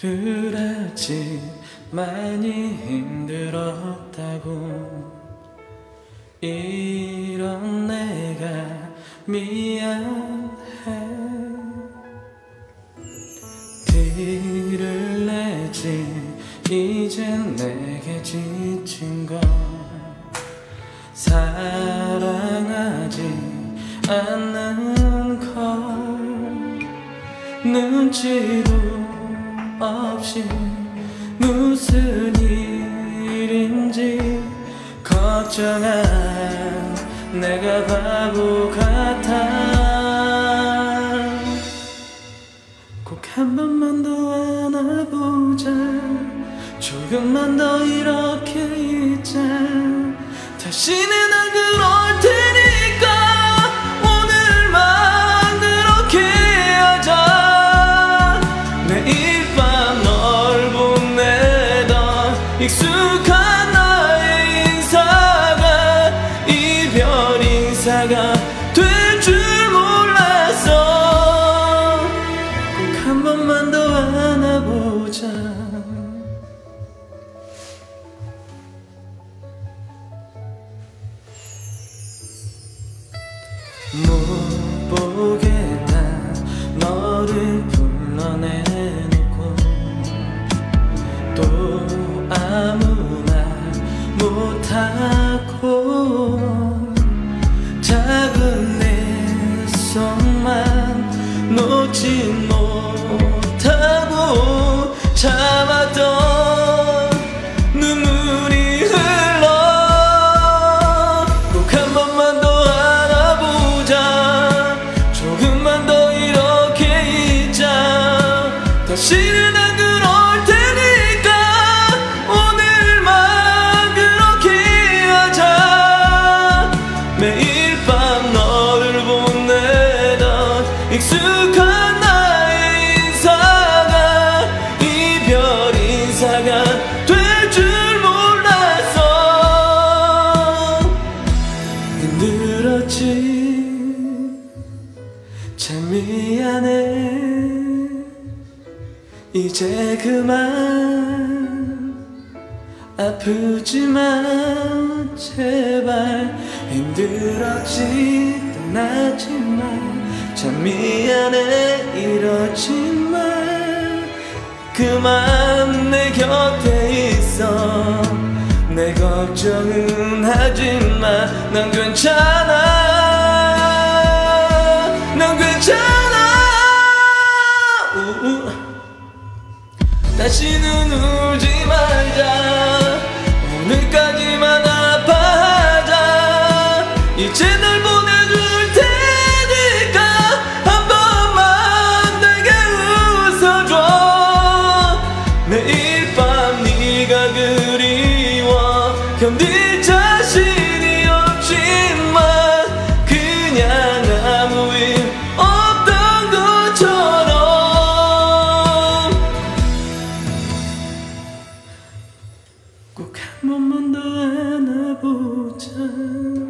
알지 많이 힘들었다고. 이런 내가 미안해. 티를 내지 이젠 내게 지친 걸. 사랑하지 않는 걸. 눈치도 없이 무슨 일인지 걱정한 내가 바보 같아. 꼭 한 번만 더 안아보자. 조금만 더 이렇게 있자. 다시는 안 그럴 테니까 오늘만 그렇게 하자. 매일 밤 널 보내던 익숙한 나의 인사가 이별 인사가 될 줄 몰랐어. 꼭 한 번만 더 안아보자. 못 보겠다 너를 불러내놓고 또 아무 말 못하고 작은 내 손만 놓지 못하고 참았던 눈물이 흘러. 꼭 한 번만 더 조금만 더 이렇게 있자. 다시는 안 그럴 테니까 오늘만 그렇게 하자. 매일 밤 너를 보내던 익숙한 나의 인사가 이별 인사가 될 줄 몰랐어. 힘들었지 참 미안해. 이제 그만 아프지만 제발. 힘들었지 떠나지만 참 미안해. 이러지만 그만 내 곁에 있어. 내 걱정은 하지마. 난 괜찮아. 다시는 울지 말자. 오늘까지만 아파하자. 이제 널 보내줄 테니까 한 번만 내게 웃어줘. 매일 밤 네가 그리워 견딜 자신이 없지만 그냥 아무 일 없던 것처럼 꼭 한 번만 더 안아보자.